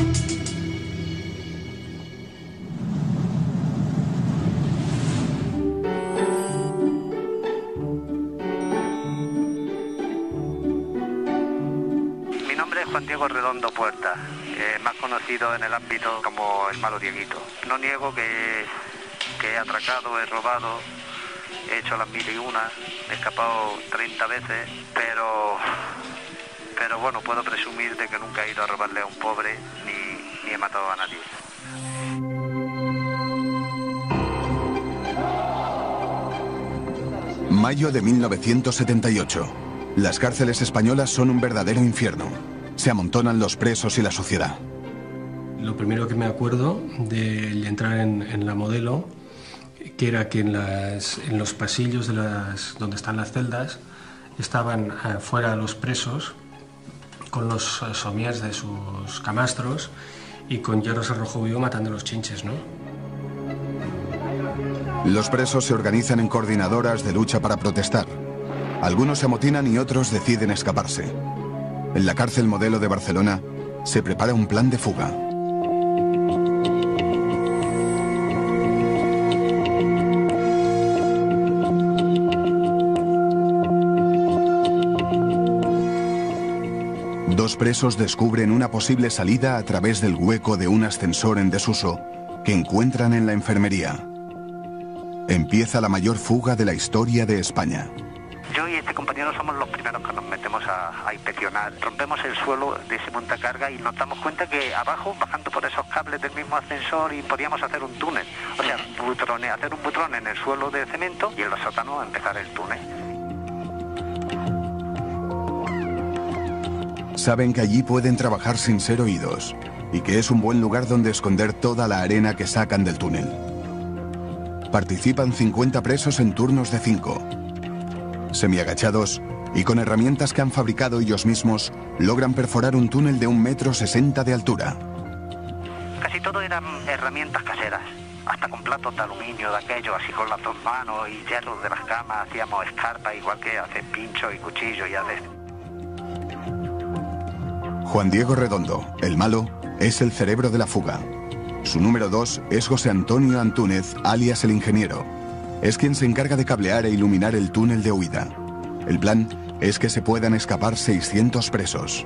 Mi nombre es Juan Diego Redondo Puerta, eh, más conocido en el ámbito como el Malo Dieguito. No niego que, que he atracado, he robado, he hecho las mil y una, he escapado treinta veces, pero, pero bueno, puedo presumir de que nunca he ido a robarle a un pobre ni, ni he matado a nadie. Mayo de mil novecientos setenta y ocho. Las cárceles españolas son un verdadero infierno. Se amontonan los presos y la suciedad. Lo primero que me acuerdo de entrar en, en la Modelo, que era que en, las, en los pasillos de las, donde están las celdas estaban afuera los presos con los somiers de sus camastros y con hierros a rojo vivo matando a los chinches, ¿no? Los presos se organizan en coordinadoras de lucha para protestar. Algunos se amotinan y otros deciden escaparse. En la cárcel Modelo de Barcelona se prepara un plan de fuga. Los presos descubren una posible salida a través del hueco de un ascensor en desuso que encuentran en la enfermería. Empieza la mayor fuga de la historia de España. Yo y este compañero somos los primeros que nos metemos a, a inspeccionar. Rompemos el suelo de ese montacarga y nos damos cuenta que abajo, bajando por esos cables del mismo ascensor, y podíamos hacer un túnel. O sea, butrone, hacer un butrón en el suelo de cemento y en los sótanos empezar el túnel. Saben que allí pueden trabajar sin ser oídos y que es un buen lugar donde esconder toda la arena que sacan del túnel. Participan cincuenta presos en turnos de cinco. Semiagachados y con herramientas que han fabricado ellos mismos, logran perforar un túnel de un metro sesenta de altura. Casi todo eran herramientas caseras, hasta con platos de aluminio de aquellos, así con las dos manos, y hierros de las camas, hacíamos escarpa, igual que hacer pinchos y cuchillos y hacer. Juan Diego Redondo, el malo, es el cerebro de la fuga. Su número dos es José Antonio Antúnez, alias el ingeniero. Es quien se encarga de cablear e iluminar el túnel de huida. El plan es que se puedan escapar seiscientos presos.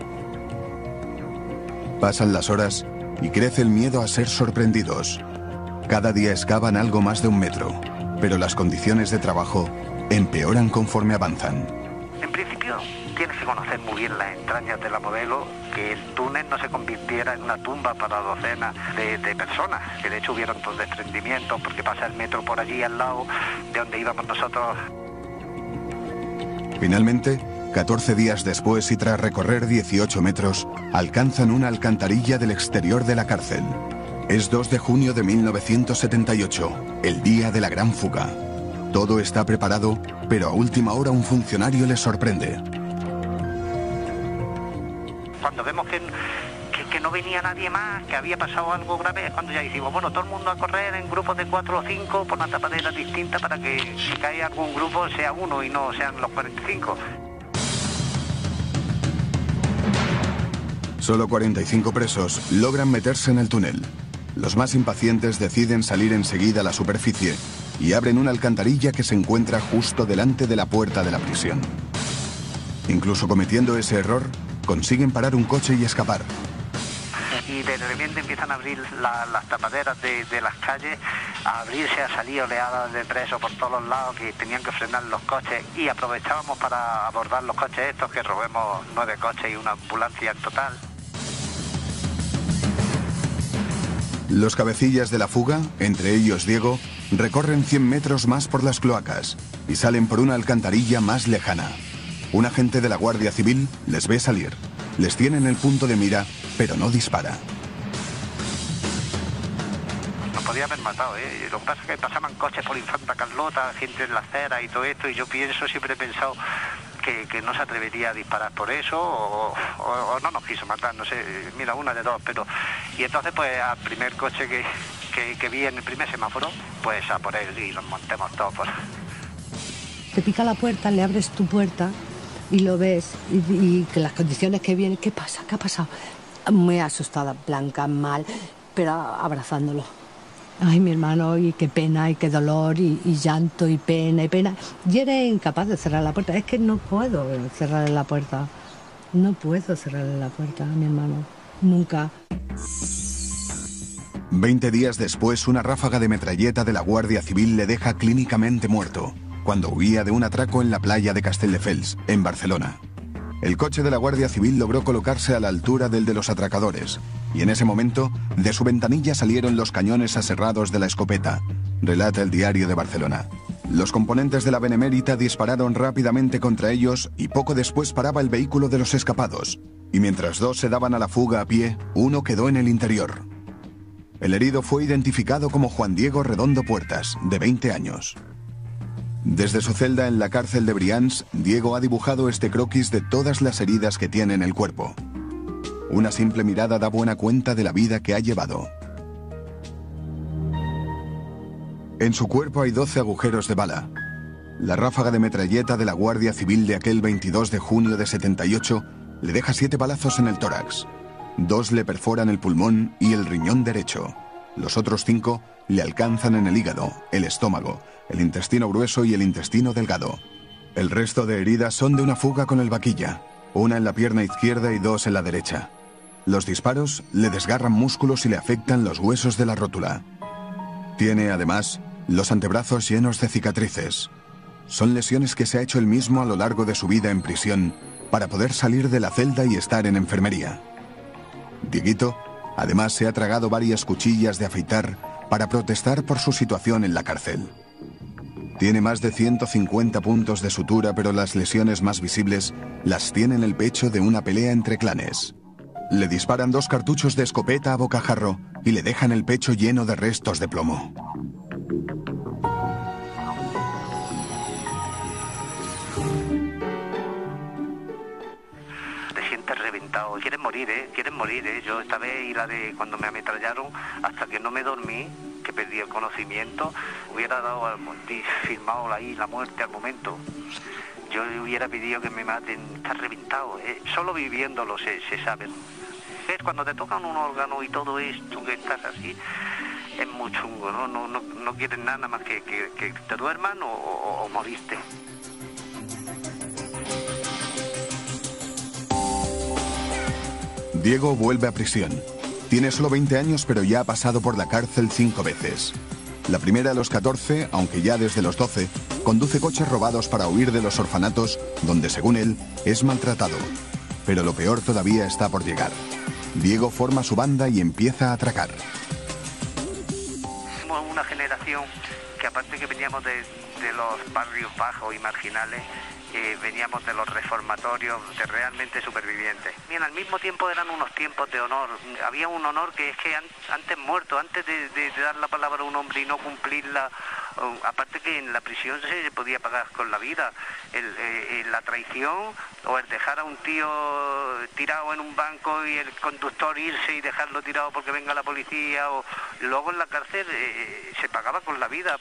Pasan las horas y crece el miedo a ser sorprendidos. Cada día excavan algo más de un metro, pero las condiciones de trabajo empeoran conforme avanzan. En principio, tienes que conocer muy bien las entrañas de la modelo, que el túnel no se convirtiera en una tumba para docenas de, de personas, que de hecho hubieron dos desprendimientos porque pasa el metro por allí al lado de donde íbamos nosotros. Finalmente, catorce días después y tras recorrer dieciocho metros, alcanzan una alcantarilla del exterior de la cárcel. Es dos de junio de mil novecientos setenta y ocho, el día de la gran fuga. Todo está preparado, pero a última hora un funcionario les sorprende. Cuando vemos que, que, que no venía nadie más, que había pasado algo grave, es cuando ya decimos, bueno, todo el mundo a correr en grupos de cuatro o cinco por una tapadera distinta para que si cae algún grupo sea uno y no sean los cuarenta y cinco. Solo cuarenta y cinco presos logran meterse en el túnel. Los más impacientes deciden salir enseguida a la superficie y abren una alcantarilla que se encuentra justo delante de la puerta de la prisión. Incluso cometiendo ese error, consiguen parar un coche y escapar. Y de repente empiezan a abrir la, las tapaderas de, de las calles, a abrirse, a salir oleadas de presos por todos los lados que tenían que frenar los coches, y aprovechábamos para abordar los coches estos, que robemos nueve coches y una ambulancia en total. Los cabecillas de la fuga, entre ellos Diego, recorren cien metros más por las cloacas y salen por una alcantarilla más lejana. Un agente de la Guardia Civil les ve salir. Les tiene en el punto de mira, pero no dispara. Nos podía haber matado, ¿eh? Lo que pasa es que pasaban coches por Infanta Carlota, gente en la acera y todo esto, y yo pienso, siempre he pensado que, que no se atrevería a disparar por eso, o, o, o no nos quiso matar, no sé, mira, una de dos, pero... Y entonces, pues, al primer coche que, que, que vi en el primer semáforo, pues a por él, y nos montemos todos por... Te pica la puerta, le abres tu puerta y lo ves, y, y que las condiciones que vienen, ¿qué pasa? ¿Qué ha pasado? Muy asustada, blanca, mal, pero abrazándolo. Ay, mi hermano, y qué pena, y qué dolor, y, y llanto, y pena, y pena. Y eres incapaz de cerrar la puerta. Es que no puedo cerrarle la puerta. No puedo cerrarle la puerta a mi hermano. Nunca. Veinte días después, una ráfaga de metralleta de la Guardia Civil le deja clínicamente muerto, cuando huía de un atraco en la playa de Castelldefels, en Barcelona. El coche de la Guardia Civil logró colocarse a la altura del de los atracadores, y en ese momento, de su ventanilla salieron los cañones aserrados de la escopeta, relata el Diario de Barcelona. Los componentes de la Benemérita dispararon rápidamente contra ellos y poco después paraba el vehículo de los escapados, y mientras dos se daban a la fuga a pie, uno quedó en el interior. El herido fue identificado como Juan Diego Redondo Puertas, de veinte años. Desde su celda en la cárcel de Brians, Diego ha dibujado este croquis de todas las heridas que tiene en el cuerpo. Una simple mirada da buena cuenta de la vida que ha llevado. En su cuerpo hay doce agujeros de bala. La ráfaga de metralleta de la Guardia Civil de aquel veintidós de junio de setenta y ocho le deja siete balazos en el tórax. Dos le perforan el pulmón y el riñón derecho. Los otros cinco le alcanzan en el hígado, el estómago, el intestino grueso y el intestino delgado. El resto de heridas son de una fuga con el vaquilla. una en la pierna izquierda y dos en la derecha. Los disparos le desgarran músculos y le afectan los huesos de la rótula. Tiene, además, los antebrazos llenos de cicatrices. Son lesiones que se ha hecho él mismo a lo largo de su vida en prisión para poder salir de la celda y estar en enfermería. Dieguito, además, se ha tragado varias cuchillas de afeitar para protestar por su situación en la cárcel. Tiene más de ciento cincuenta puntos de sutura, pero las lesiones más visibles las tiene en el pecho de una pelea entre clanes. Le disparan dos cartuchos de escopeta a bocajarro y le dejan el pecho lleno de restos de plomo. Te sientes reventado, quieres morir, ¿eh? Quieres morir, ¿eh? Yo esta vez y la de cuando me ametrallaron, hasta que no me dormí, que perdí el conocimiento, hubiera dado, firmado ahí la muerte al momento. Yo hubiera pedido que me maten, está reventado, ¿eh? Solo viviéndolo se, se sabe. Es cuando te tocan un órgano y todo esto, que estás así, es muy chungo, ¿no? No, no, no quieres nada más que, que, que te duerman o, o, o moriste. Diego vuelve a prisión. Tiene solo veinte años, pero ya ha pasado por la cárcel cinco veces. La primera a los catorce, aunque ya desde los doce, conduce coches robados para huir de los orfanatos, donde, según él, es maltratado. Pero lo peor todavía está por llegar. Diego forma su banda y empieza a atracar. Somos una generación que, aparte que veníamos de, de los barrios bajos y marginales, eh, veníamos de los reformatorios, de realmente supervivientes. Bien, al mismo tiempo eran unos tiempos de honor. Había un honor que es que an, antes muerto, antes de, de, de dar la palabra a un hombre y no cumplirla, uh, aparte que en la prisión se podía pagar con la vida. El, eh, la traición o el dejar a un tío tirado en un banco y el conductor irse y dejarlo tirado porque venga la policía, o luego en la cárcel eh, se pagaba con la vida.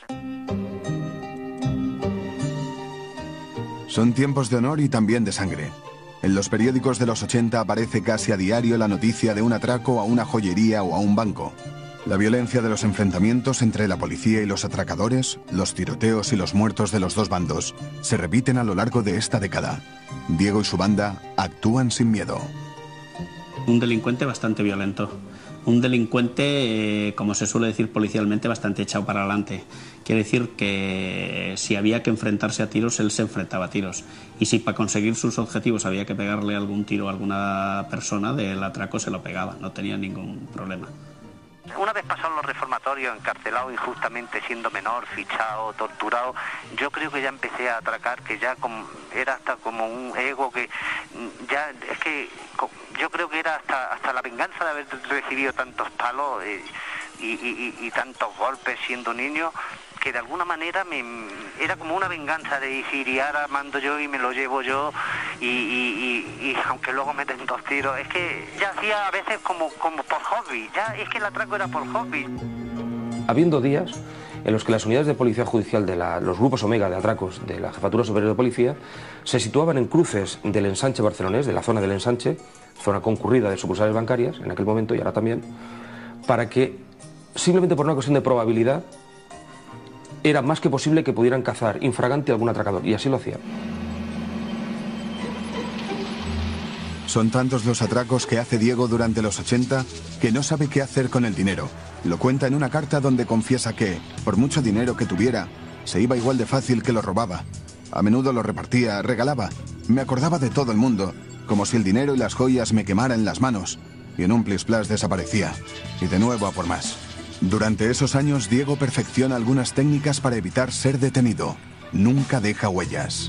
Son tiempos de honor y también de sangre. En los periódicos de los ochenta aparece casi a diario la noticia de un atraco a una joyería o a un banco. La violencia de los enfrentamientos entre la policía y los atracadores, los tiroteos y los muertos de los dos bandos, se repiten a lo largo de esta década. Diego y su banda actúan sin miedo. Un delincuente bastante violento. Un delincuente, eh, como se suele decir policialmente, bastante echado para adelante. Quiere decir que si había que enfrentarse a tiros, él se enfrentaba a tiros. Y si para conseguir sus objetivos había que pegarle algún tiro a alguna persona del atraco, se lo pegaba, no tenía ningún problema. Una vez pasó los reformatorios, encarcelado injustamente, siendo menor, fichado, torturado, yo creo que ya empecé a atracar, que ya como, era hasta como un ego que ya, es que yo creo que era hasta, hasta la venganza de haber recibido tantos palos eh, y, y, y, y tantos golpes siendo niño, que de alguna manera me, era como una venganza de decir, y ahora mando yo y me lo llevo yo, y, y, y, y aunque luego meten dos tiros, es que ya hacía a veces como, como por hobby, ya es que el atraco era por hobby. Habiendo días en los que las unidades de policía judicial de la, los grupos Omega de atracos de la Jefatura Superior de Policía se situaban en cruces del ensanche barcelonés, de la zona del ensanche, zona concurrida de sucursales bancarias en aquel momento y ahora también, para que simplemente por una cuestión de probabilidad era más que posible que pudieran cazar infragante algún atracador, y así lo hacían. Son tantos los atracos que hace Diego durante los ochenta que no sabe qué hacer con el dinero. Lo cuenta en una carta donde confiesa que, por mucho dinero que tuviera, se iba igual de fácil que lo robaba. A menudo lo repartía, regalaba. Me acordaba de todo el mundo, como si el dinero y las joyas me quemaran las manos. Y en un plis-plas desaparecía. Y de nuevo a por más. Durante esos años, Diego perfecciona algunas técnicas para evitar ser detenido. Nunca deja huellas.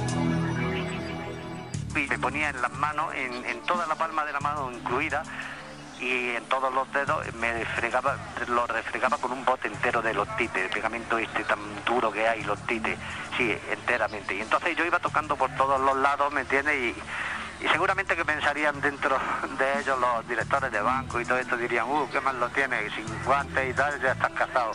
Me ponía en las manos, en, en toda la palma de la mano incluida, y en todos los dedos me fregaba, lo refregaba con un bote entero de los tites, el pegamento este tan duro que hay, los tites, sí, enteramente. Y entonces yo iba tocando por todos los lados, ¿me entiendes? Y, y seguramente que pensarían dentro de ellos los directores de banco y todo esto, dirían, uh, qué mal lo tienes, sin guantes y tal, ya estás casado.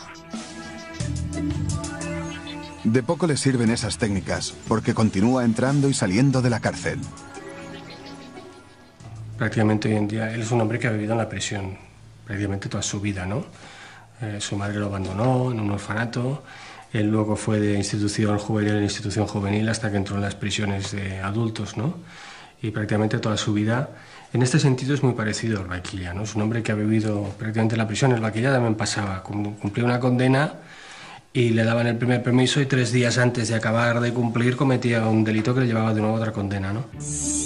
De poco le sirven esas técnicas, porque continúa entrando y saliendo de la cárcel. Prácticamente hoy en día, él es un hombre que ha vivido en la prisión prácticamente toda su vida, ¿no? Eh, su madre lo abandonó en un orfanato, él luego fue de institución juvenil en institución juvenil hasta que entró en las prisiones de adultos, ¿no? y prácticamente toda su vida. En este sentido es muy parecido al Vaquilla, ¿no? Es un hombre que ha vivido prácticamente en la prisión. El Vaquilla también pasaba, cumplía una condena y le daban el primer permiso y tres días antes de acabar de cumplir cometía un delito que le llevaba de nuevo a otra condena, ¿no?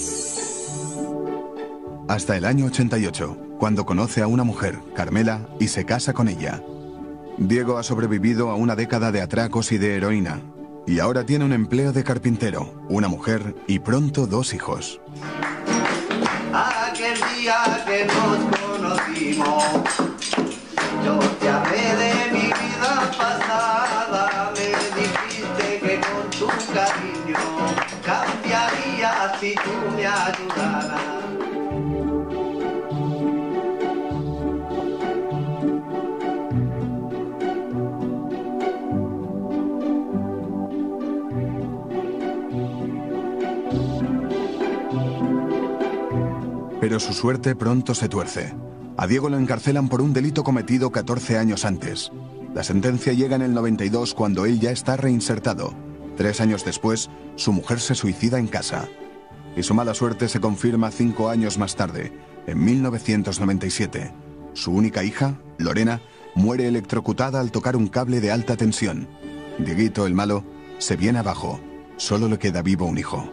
Hasta el año ochenta y ocho, cuando conoce a una mujer, Carmela, y se casa con ella. Diego ha sobrevivido a una década de atracos y de heroína, y ahora tiene un empleo de carpintero, una mujer y pronto dos hijos. Aquel día que nos conocimos, yo te hablé de mi vida pasada, me dijiste que con tu cariño cambiaría si tú me ayudaras. Pero su suerte pronto se tuerce. A Diego lo encarcelan por un delito cometido catorce años antes. La sentencia llega en el noventa y dos cuando él ya está reinsertado. Tres años después, su mujer se suicida en casa. Y su mala suerte se confirma cinco años más tarde, en mil novecientos noventa y siete. Su única hija, Lorena, muere electrocutada al tocar un cable de alta tensión. Dieguito, el malo, se viene abajo. Solo le queda vivo un hijo.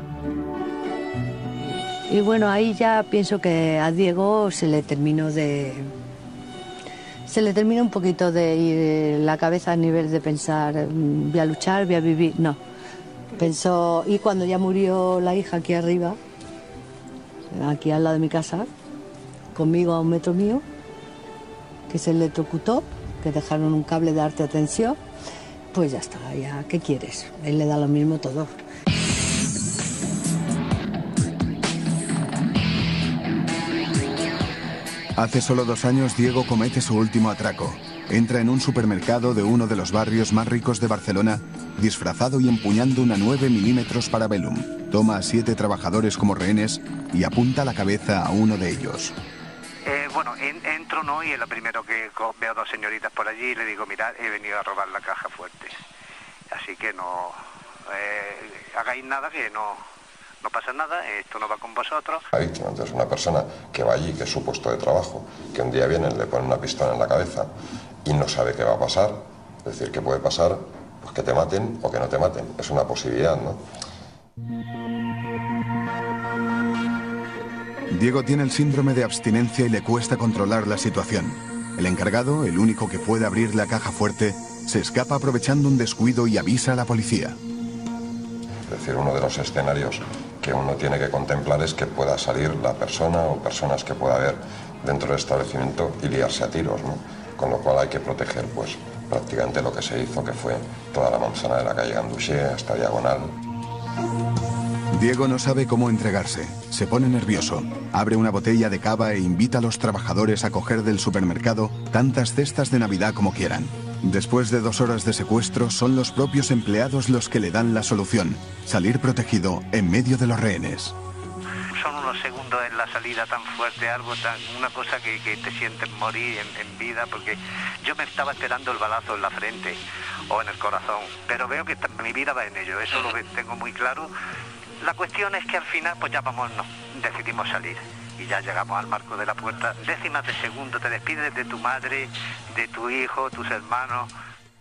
Y bueno, ahí ya pienso que a Diego se le terminó de... Se le terminó un poquito de ir la cabeza a nivel de pensar, voy a luchar, voy a vivir, no. Pensó, y cuando ya murió la hija aquí arriba, aquí al lado de mi casa, conmigo a un metro mío, que se electrocutó, que dejaron un cable de alta tensión, pues ya está, ya, ¿qué quieres? Él le da lo mismo todo. Hace solo dos años Diego comete su último atraco. Entra en un supermercado de uno de los barrios más ricos de Barcelona, disfrazado y empuñando una nueve milímetros Parabellum. Toma a siete trabajadores como rehenes y apunta la cabeza a uno de ellos. Eh, bueno, en, entro no y es lo primero que veo dos señoritas por allí y le digo, mirad, he venido a robar la caja fuerte. Así que no eh, hagáis nada, que no... No pasa nada, esto no va con vosotros. La víctima, entonces, una persona que va allí, que es su puesto de trabajo, que un día vienen, le ponen una pistola en la cabeza y no sabe qué va a pasar, es decir, ¿qué puede pasar? Pues que te maten o que no te maten, es una posibilidad, ¿no? Diego tiene el síndrome de abstinencia y le cuesta controlar la situación. El encargado, el único que puede abrir la caja fuerte, se escapa aprovechando un descuido y avisa a la policía. Es decir, uno de los escenarios que uno tiene que contemplar es que pueda salir la persona o personas que pueda haber dentro del establecimiento y liarse a tiros, ¿no? Con lo cual hay que proteger pues prácticamente lo que se hizo, que fue toda la manzana de la calle Ganduxé hasta Diagonal. Diego no sabe cómo entregarse, se pone nervioso, abre una botella de cava e invita a los trabajadores a coger del supermercado tantas cestas de Navidad como quieran. Después de dos horas de secuestro, son los propios empleados los que le dan la solución, salir protegido en medio de los rehenes. Son unos segundos en la salida tan fuerte, algo tan, una cosa que, que te sientes morir en, en vida, porque yo me estaba esperando el balazo en la frente o en el corazón, pero veo que mi vida va en ello, eso lo tengo muy claro. La cuestión es que al final, pues ya vamos, no, decidimos salir. Y ya llegamos al marco de la puerta, décimas de segundo, te despides de tu madre, de tu hijo, tus hermanos.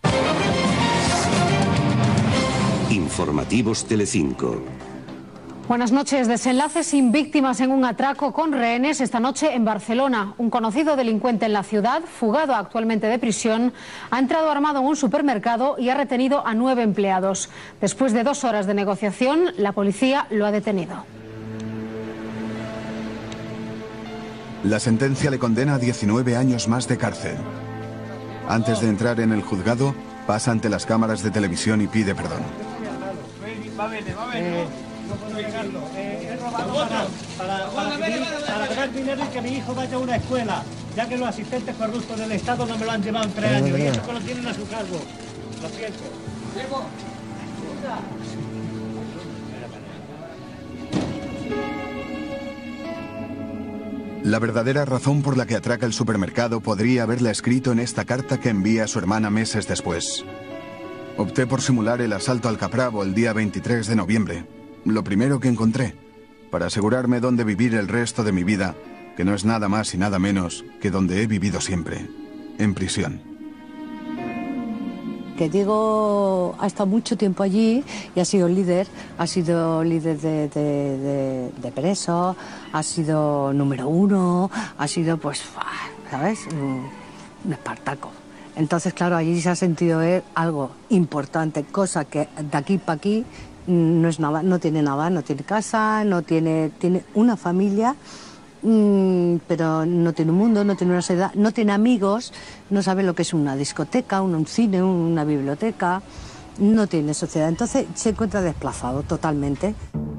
Informativos Telecinco. Buenas noches. Desenlace sin víctimas en un atraco con rehenes esta noche en Barcelona. Un conocido delincuente en la ciudad, fugado actualmente de prisión, ha entrado armado en un supermercado y ha retenido a nueve empleados. Después de dos horas de negociación, la policía lo ha detenido. La sentencia le condena a diecinueve años más de cárcel. Antes de entrar en el juzgado, pasa ante las cámaras de televisión y pide perdón. Va bene, va bene. No puedo negarlo. Eh, he robado para, para, para, para, para ganar dinero y que mi hijo vaya a una escuela, ya que los asistentes corruptos del Estado no me lo han llevado en tres años y eso que lo tienen a su cargo. Lo siento. Diego, La verdadera razón por la que atraca el supermercado podría haberla escrito en esta carta que envía a su hermana meses después. Opté por simular el asalto al Capravo el día veintitrés de noviembre. Lo primero que encontré, para asegurarme dónde vivir el resto de mi vida, que no es nada más y nada menos que donde he vivido siempre, en prisión. Que Diego ha estado mucho tiempo allí y ha sido líder, ha sido líder de, de, de, de presos, ha sido número uno, ha sido, pues, ¿sabes?, un espartaco. Entonces, claro, allí se ha sentido él algo importante, cosa que de aquí para aquí no es nada, no tiene nada, no tiene casa, no tiene, tiene una familia, mmm, pero no tiene un mundo, no tiene una sociedad, no tiene amigos, no sabe lo que es una discoteca, un, un cine, una biblioteca, no tiene sociedad. Entonces se encuentra desplazado totalmente.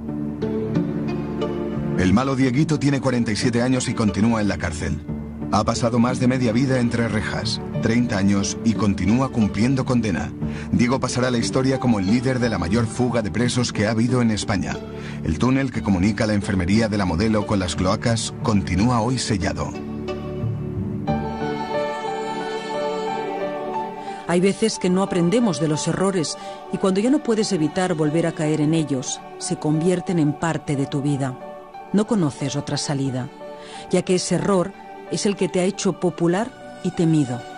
El malo Dieguito tiene cuarenta y siete años y continúa en la cárcel. Ha pasado más de media vida entre rejas, treinta años, y continúa cumpliendo condena. Diego pasará a la historia como el líder de la mayor fuga de presos que ha habido en España. El túnel que comunica la enfermería de la Modelo con las cloacas continúa hoy sellado. Hay veces que no aprendemos de los errores y cuando ya no puedes evitar volver a caer en ellos, se convierten en parte de tu vida. No conoces otra salida, ya que ese error es el que te ha hecho popular y temido.